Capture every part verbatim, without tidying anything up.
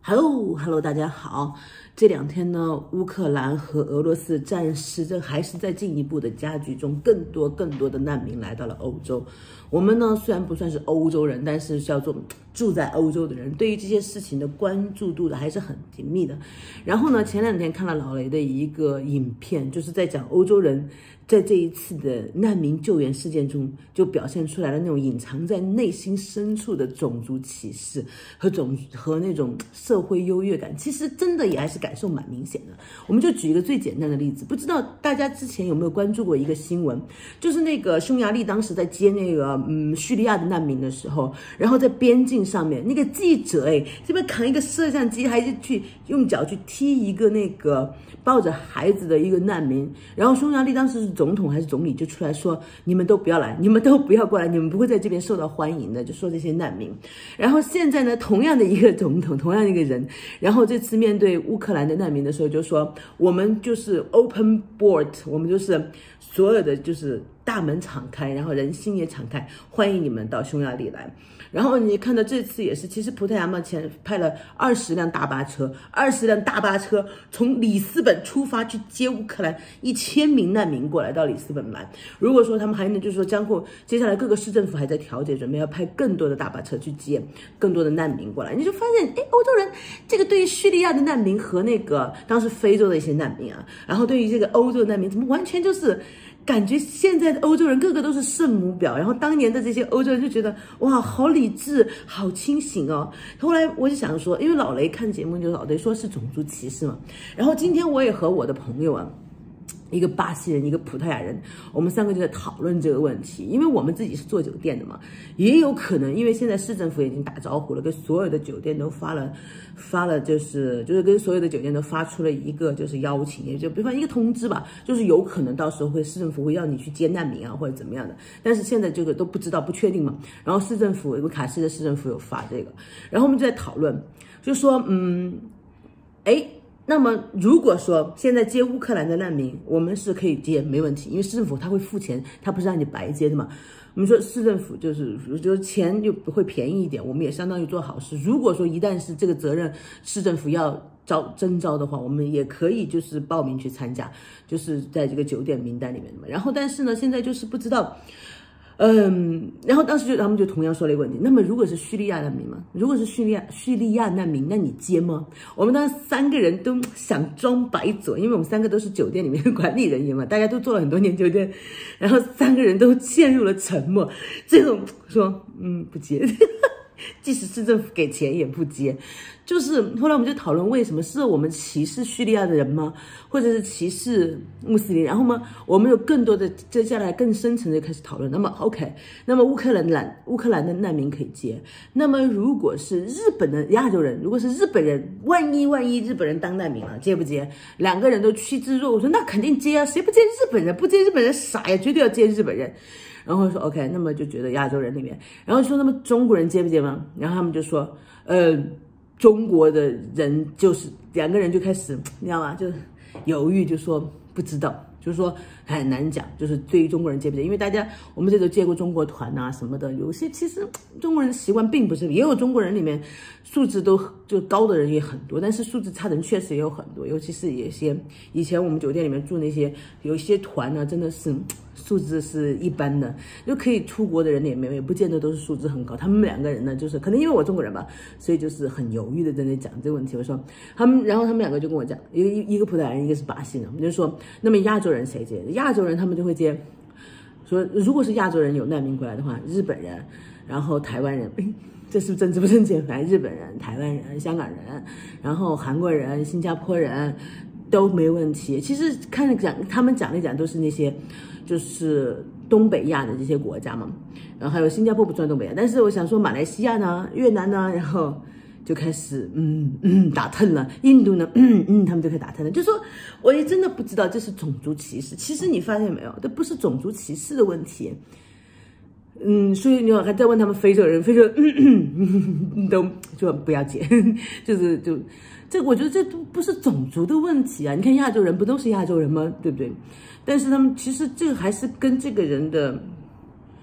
Hello Hello 大家好。这两天呢，乌克兰和俄罗斯战事这还是在进一步的加剧中，更多更多的难民来到了欧洲。我们呢虽然不算是欧洲人，但是叫做住在欧洲的人，对于这些事情的关注度的还是很紧密的。然后呢，前两天看了老雷的一个影片，就是在讲欧洲人在这一次的难民救援事件中，就表现出来了那种隐藏在内心深处的种族歧视和种和那种社会优越感，其实真的也还是感受蛮明显的。我们就举一个最简单的例子，不知道大家之前有没有关注过一个新闻，就是那个匈牙利当时在接那个嗯叙利亚的难民的时候，然后在边境上面那个记者哎这边扛一个摄像机，还是去用脚去踢一个那个抱着孩子的一个难民，然后匈牙利当时是总统还是总理就出来说，你们都不要来，你们都不要过来，你们不会在这边受到欢迎的，就说这些难民。然后现在呢，同样的一个总统，同样的一个人，然后这次面对乌克兰的难民的时候就说，我们就是 open board， 我们就是所有的就是大门敞开，然后人心也敞开，欢迎你们到匈牙利来。然后你看到这次也是，其实葡萄牙嘛前派了二十辆大巴车，二十辆大巴车从里斯本出发去接乌克兰一千名难民过来到里斯本来。如果说他们还能就是说，将会接下来各个市政府还在调解，准备要派更多的大巴车去接更多的难民过来，你就发现，哎，欧洲人这个对于叙利亚的难民和那个当时非洲的一些难民啊，然后对于这个欧洲的难民，怎么完全就是。感觉现在的欧洲人个个都是圣母婊，然后当年的这些欧洲人就觉得哇，好理智，好清醒哦。后来我就想说，因为老雷看节目就老雷说是种族歧视嘛，然后今天我也和我的朋友啊。一个巴西人，一个葡萄牙人，我们三个就在讨论这个问题，因为我们自己是做酒店的嘛，也有可能，因为现在市政府已经打招呼了，跟所有的酒店都发了，发了就是就是跟所有的酒店都发出了一个就是邀请，也就比方一个通知吧，就是有可能到时候会市政府会要你去接难民啊或者怎么样的，但是现在这个都不知道不确定嘛。然后市政府有个卡西的市政府有发这个，然后我们就在讨论，就说嗯，哎。那么如果说现在接乌克兰的难民，我们是可以接没问题，因为市政府他会付钱，他不是让你白接的嘛。我们说市政府就是就是钱就会便宜一点，我们也相当于做好事。如果说一旦是这个责任市政府要招征招的话，我们也可以就是报名去参加，就是在这个酒店名单里面的嘛。然后但是呢，现在就是不知道。嗯，然后当时就他们就同样说了一个问题，那么如果是叙利亚难民嘛，如果是叙利亚叙利亚难民，那你接吗？我们当时三个人都想装白左，因为我们三个都是酒店里面的管理人员嘛，大家都做了很多年酒店，然后三个人都陷入了沉默。这种说嗯不接，即使市政府给钱也不接。就是后来我们就讨论为什么是我们歧视叙利亚的人吗？或者是歧视穆斯林？然后呢，我们有更多的接下来更深层的开始讨论。那么 OK， 那么乌克兰难乌克兰的难民可以接。那么如果是日本的亚洲人，如果是日本人，万一万一日本人当难民了，接不接？两个人都趋之若鹜，我说那肯定接啊，谁不接日本人？不接日本人傻呀，绝对要接日本人。然后说 OK， 那么就觉得亚洲人里面，然后说那么中国人接不接吗？然后他们就说，呃。中国的人就是两个人就开始，你知道吗？就犹豫，就说不知道，就是说很难讲。就是对于中国人接不接，因为大家我们这都接过中国团啊什么的，有些其实中国人的习惯并不是，也有中国人里面素质都就高的人也很多，但是素质差的人确实也有很多，尤其是有些以前我们酒店里面住那些有一些团呢，真的是。素质是一般的，就可以出国的人也没有，也不见得都是素质很高。他们两个人呢，就是可能因为我中国人吧，所以就是很犹豫的在那讲这个问题。我说他们，然后他们两个就跟我讲，一个一个葡萄牙人，一个是巴西人，我们就说，那么亚洲人谁接？亚洲人他们就会接，说如果是亚洲人有难民过来的话，日本人，然后台湾人，这是政治不正确，反正日本人、台湾人、香港人，然后韩国人、新加坡人。都没问题。其实看讲他们讲一讲都是那些，就是东北亚的这些国家嘛，然后还有新加坡不算东北亚，但是我想说马来西亚呢、越南呢，然后就开始嗯嗯打腾了，印度呢嗯嗯他们就开始打腾了，就说我也真的不知道这是种族歧视。其实你发现没有，这不是种族歧视的问题。嗯，所以你还在问他们非洲人，非洲人嗯嗯都就不要接，就是就。这我觉得这都不是种族的问题啊！你看亚洲人不都是亚洲人吗？对不对？但是他们其实这个还是跟这个人的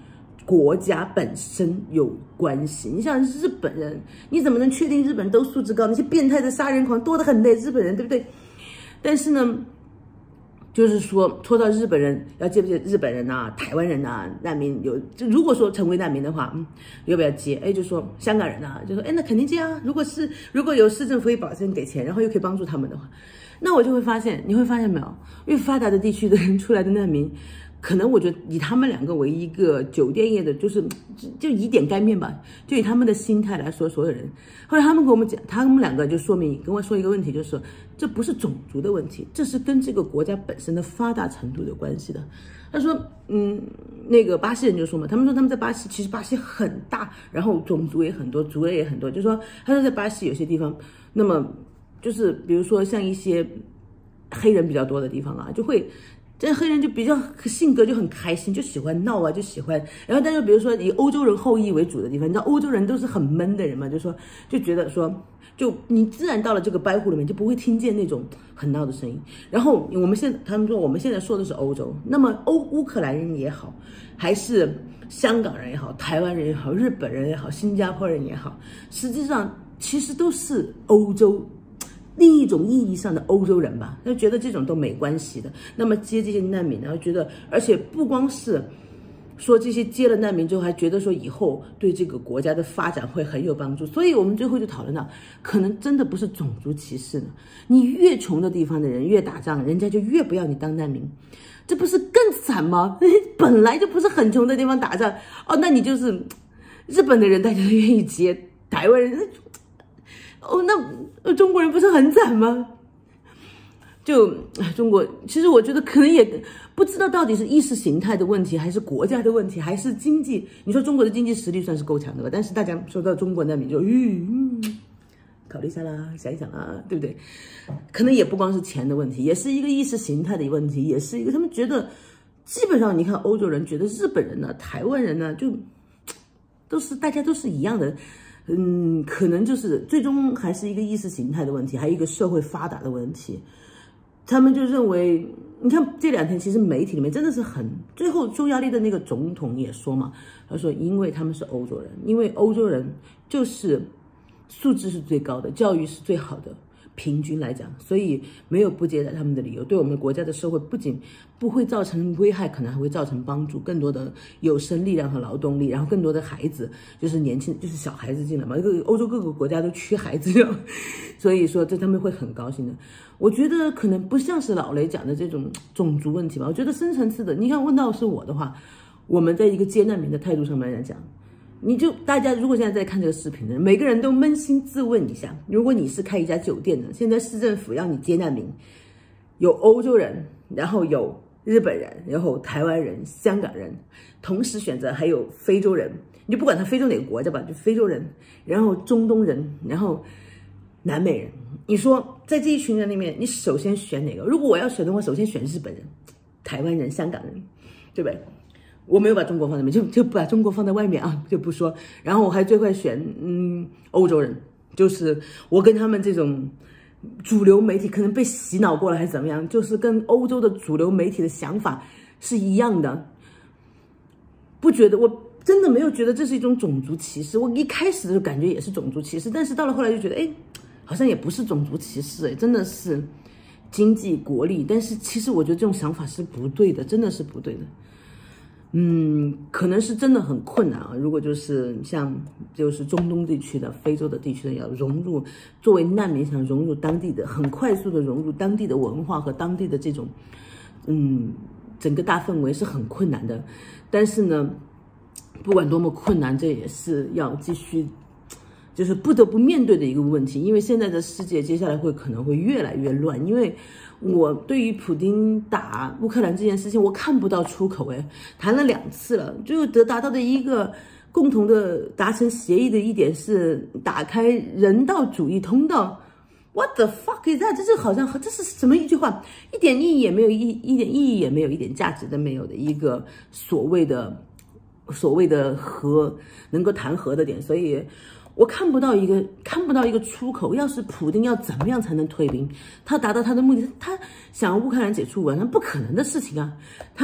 国家本身有关系。你像日本人，你怎么能确定日本人都素质高？那些变态的杀人狂多得很的，日本人对不对？但是呢，就是说说到日本人，要接不接日本人呐、台湾人呐、难民有，就如果说成为难民的话，嗯，要不要接？哎，就说香港人呐、啊，就说哎，那肯定接啊。如果是如果有市政府可以保证给钱，然后又可以帮助他们的话，那我就会发现，你会发现没有，越发达的地区的人出来的难民。可能我觉得以他们两个为一个酒店业的，就是就就以点盖面吧，就以他们的心态来说，所有人。后来他们跟我们讲，他们两个就说明跟我说一个问题，就是说这不是种族的问题，这是跟这个国家本身的发达程度有关系的。他说，嗯，那个巴西人就说嘛，他们说他们在巴西，其实巴西很大，然后种族也很多，族类也很多，就说他说在巴西有些地方，那么就是比如说像一些黑人比较多的地方啊，就会。这黑人就比较性格就很开心，就喜欢闹啊，就喜欢。然后，但是比如说以欧洲人后裔为主的地方，你知道欧洲人都是很闷的人嘛，就说就觉得说，就你自然到了这个白户里面，就不会听见那种很闹的声音。然后我们现在他们说我们现在说的是欧洲，那么欧乌克兰人也好，还是香港人也好，台湾人也好，日本人也好，新加坡人也好，实际上其实都是欧洲。另一种意义上的欧洲人吧，他觉得这种都没关系的。那么接这些难民，然后觉得，而且不光是说这些接了难民之后，还觉得说以后对这个国家的发展会很有帮助。所以我们最后就讨论到，可能真的不是种族歧视呢。你越穷的地方的人越打仗，人家就越不要你当难民，这不是更惨吗？本来就不是很穷的地方打仗哦，那你就是日本的人，大家都愿意接，台湾人。哦，那中国人不是很惨吗？就中国，其实我觉得可能也不知道到底是意识形态的问题，还是国家的问题，还是经济。你说中国的经济实力算是够强的吧？但是大家说到中国难民就，嗯，考虑一下啦，想一想啦，对不对？可能也不光是钱的问题，也是一个意识形态的问题，也是一个他们觉得，基本上你看欧洲人觉得日本人呢、台湾人呢，就都是大家都是一样的。嗯，可能就是最终还是一个意识形态的问题，还有一个社会发达的问题。他们就认为，你看这两天其实媒体里面真的是很，最后匈牙利的那个总统也说嘛，他说因为他们是欧洲人，因为欧洲人就是素质是最高的，教育是最好的。平均来讲，所以没有不接待他们的理由。对我们国家的社会不仅不会造成危害，可能还会造成帮助，更多的有生力量和劳动力，然后更多的孩子，就是年轻，就是小孩子进来嘛。各欧洲各个国家都缺孩子，所以说这他们会很高兴的。我觉得可能不像是老雷讲的这种种族问题吧。我觉得深层次的，你看问到是我的话，我们在一个接难民的态度上面来讲。你就大家如果现在在看这个视频的人，每个人都扪心自问一下，如果你是开一家酒店的，现在市政府让你接难民，有欧洲人，然后有日本人，然后台湾人、香港人，同时选择还有非洲人，你就不管他非洲哪个国家吧，就非洲人，然后中东人，然后南美人，你说在这一群人里面，你首先选哪个？如果我要选的话，首先选日本人、台湾人、香港人，对不对？我没有把中国放在里面，就就把中国放在外面啊，就不说。然后我还最会选，嗯，欧洲人，就是我跟他们这种主流媒体可能被洗脑过了还是怎么样，就是跟欧洲的主流媒体的想法是一样的。不觉得，我真的没有觉得这是一种种族歧视。我一开始就感觉也是种族歧视，但是到了后来就觉得，哎，好像也不是种族歧视，哎，真的是经济国力。但是其实我觉得这种想法是不对的，真的是不对的。嗯，可能是真的很困难啊。如果就是像就是中东地区的、非洲的地区的，要融入作为难民，想融入当地的，很快速的融入当地的文化和当地的这种，嗯，整个大氛围是很困难的。但是呢，不管多么困难，这也是要继续，就是不得不面对的一个问题。因为现在的世界接下来会可能会越来越乱，因为。我对于普丁打乌克兰这件事情，我看不到出口哎，谈了两次了，就得达到的一个共同的达成协议的一点是打开人道主义通道。What the fuck is that？ 这是好像这是什么一句话，一点意义也没有，一一点意义也没有，一点价值都没有的一个所谓的所谓的和能够谈和的点，所以。我看不到一个看不到一个出口。要是普丁要怎么样才能退兵？他达到他的目的，他想要乌克兰解除完全不可能的事情啊！他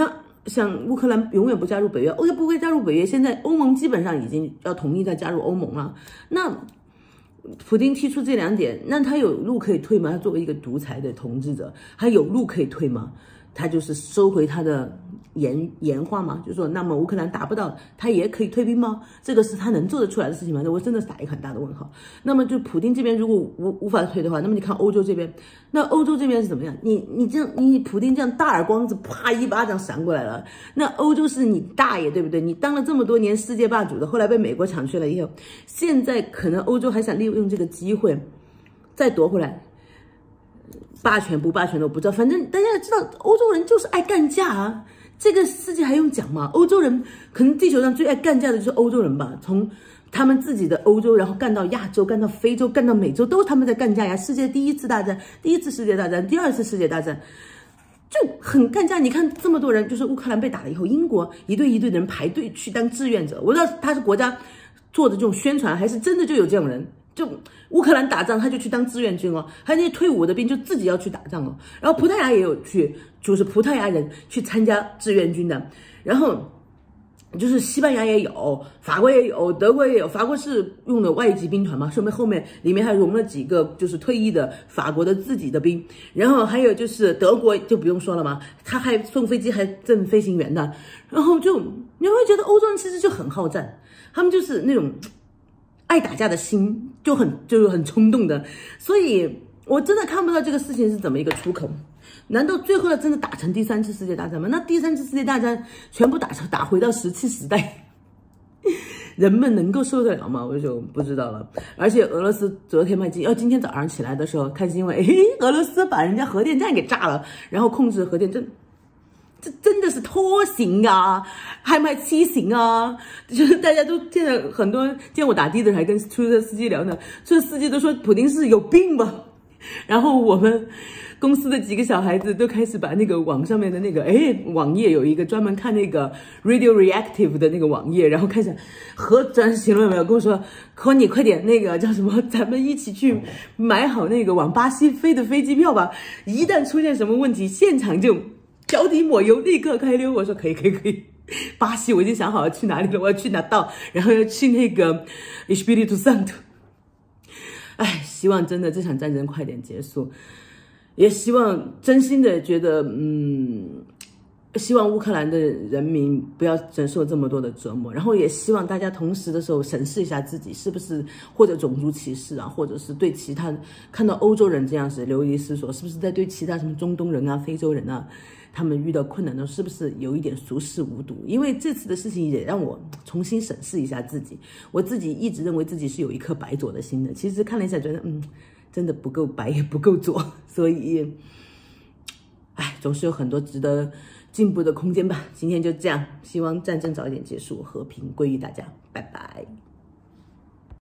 像乌克兰永远不加入北约，欧洲不会加入北约，现在欧盟基本上已经要同意再加入欧盟了。那普丁提出这两点，那他有路可以退吗？他作为一个独裁的统治者，他有路可以退吗？他就是收回他的言言话嘛，就说那么乌克兰打不到，他也可以退兵吗？这个是他能做得出来的事情吗？我真的是打一个很大的问号。那么就普丁这边如果无无法退的话，那么你看欧洲这边，那欧洲这边是怎么样？你你这样你普丁这样大耳光子啪一巴掌闪过来了，那欧洲是你大爷对不对？你当了这么多年世界霸主的，后来被美国抢去了以后，现在可能欧洲还想利用这个机会再夺回来。霸权不霸权的我不知道，反正大家也知道，欧洲人就是爱干架啊，这个世界还用讲吗？欧洲人可能地球上最爱干架的就是欧洲人吧，从他们自己的欧洲，然后干到亚洲，干到非洲，干到美洲，都是他们在干架呀。世界第一次大战，第一次世界大战，第二次世界大战，就很干架。你看这么多人，就是乌克兰被打了以后，英国一队一队的人排队去当志愿者，我不知道他是国家做的这种宣传，还是真的就有这种人。就乌克兰打仗，他就去当志愿军哦，还有那些退伍的兵就自己要去打仗哦。然后葡萄牙也有去，就是葡萄牙人去参加志愿军的。然后就是西班牙也有，法国也有，德国也有。法国是用的外籍兵团嘛，说明后面里面还融了几个就是退役的法国的自己的兵。然后还有就是德国就不用说了嘛，他还送飞机还赠飞行员的。然后就你会觉得欧洲人其实就很好战，他们就是那种爱打架的心就很就是很冲动的，所以我真的看不到这个事情是怎么一个出口。难道最后要真的打成第三次世界大战吗？那第三次世界大战全部打成打回到石器时代，人们能够受得了吗？我就不知道了。而且俄罗斯昨天嘛，今要今天早上起来的时候看新闻，诶，俄罗斯把人家核电站给炸了，然后控制核电站。这真的是拖行啊，还卖欺行啊！就是大家都现在很多见我打的的人还跟出租车司机聊呢，出租车司机都说普丁是有病吧。然后我们公司的几个小孩子都开始把那个网上面的那个哎网页有一个专门看那个 Radio Reactive 的那个网页，然后开始和转评论没有跟我说，可你快点那个叫什么，咱们一起去买好那个往巴西飞的飞机票吧，一旦出现什么问题，现场就脚底抹油，立刻开溜。我说可以可以可以，巴西我已经想好了去哪里了，我要去哪道，然后要去那个 Espírito Santo。哎，希望真的这场战争快点结束，也希望真心的觉得，嗯，希望乌克兰的人民不要忍受这么多的折磨，然后也希望大家同时的时候审视一下自己是不是或者种族歧视啊，或者是对其他看到欧洲人这样子流离失所，是不是在对其他什么中东人啊、非洲人啊，他们遇到困难的是不是有一点熟视无睹？因为这次的事情也让我重新审视一下自己，我自己一直认为自己是有一颗白左的心的，其实看了一下觉得，嗯，真的不够白也不够左，所以，哎，总是有很多值得进步的空间吧。今天就这样，希望战争早一点结束，和平归于大家，拜拜。